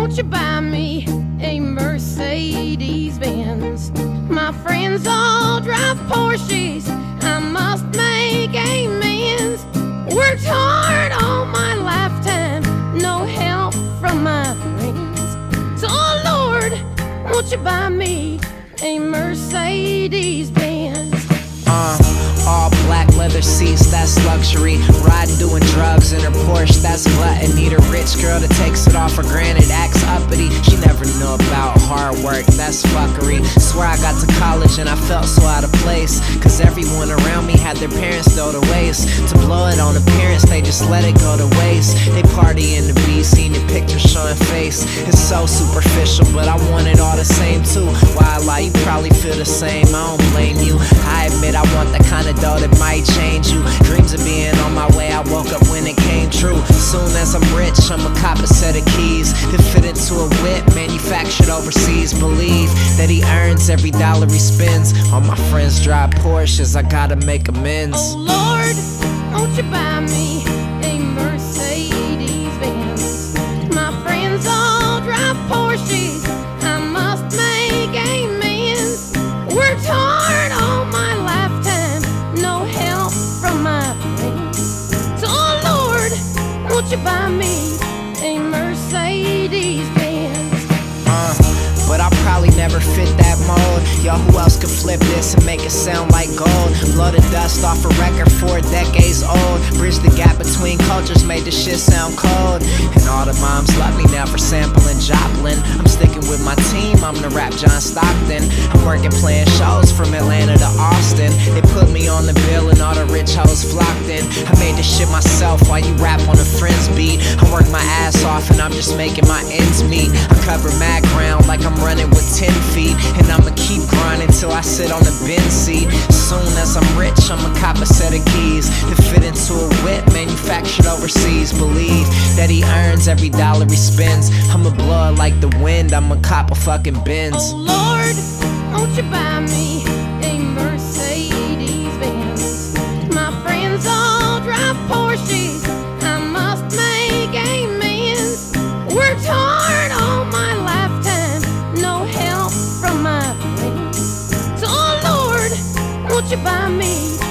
won't you buy me a Mercedes Benz? My friends all drive Porsches, I must make amends. Worked hard all my lifetime, no help from my friends. So Lord, won't you buy me a Mercedes Benz? All black leather seats, that's luxury. Riding, doing drugs in her Porsche, that's gluttony. The rich girl that takes it all for granted, acts uppity. She never knew about hard work, that's fuckery. Swear I got to college and I felt so out of place, cause everyone around me had their parents throw to waste. To blow it on appearance, they just let it go to waste. They party in the beach, seeing your picture showing face. It's so superficial, but I want it all the same too. Why I lie, you probably feel the same, I don't blame you. I admit I want that kind of dough that might change you. Dreams of being on my way, I woke up when it came true. Soon as I'm rich, I'ma cop a set of keys to fit into a whip manufactured overseas. Believe that he earns every dollar he spends. All my friends drive Porsches, I gotta make amends. Oh Lord, won't you buy me a Mercedes Benz? My friends all drive Porsches, I must make amends. Worked hard all my lifetime, no help from my friends. So Lord, won't you buy me a Mercedes Benz? But I'll probably never fit that mold. Yo, who else could flip this and make it sound like gold? Blow the dust off a record 4 decades old. Bridge the gap between cultures, made this shit sound cold. And all the moms love me now for sampling Joplin. I'm sticking with my team, I'm the rap John Stockton. I'm working playing shows from Atlanta to Austin. They put me on the bill and all the rich hoes flocked in. I made this shit myself while you rap on a friend's beat. I work my ass off and I'm just making my ends meet. I cover mad ground like I'm running with 10 feet, and I'ma keep grinding till I sit on the Benz seat. Soon as I'm rich, I'ma cop a set of keys to fit into a whip manufactured overseas. Believe that he earns every dollar he spends. I'ma blow it like the wind, I'ma cop a fucking Benz. Oh Lord, won't you buy me a Mercedes Benz? My friends all drive Porsches, I must make amends. Worked hard all my lifetime, no help from my friends. So Lord, won't you buy me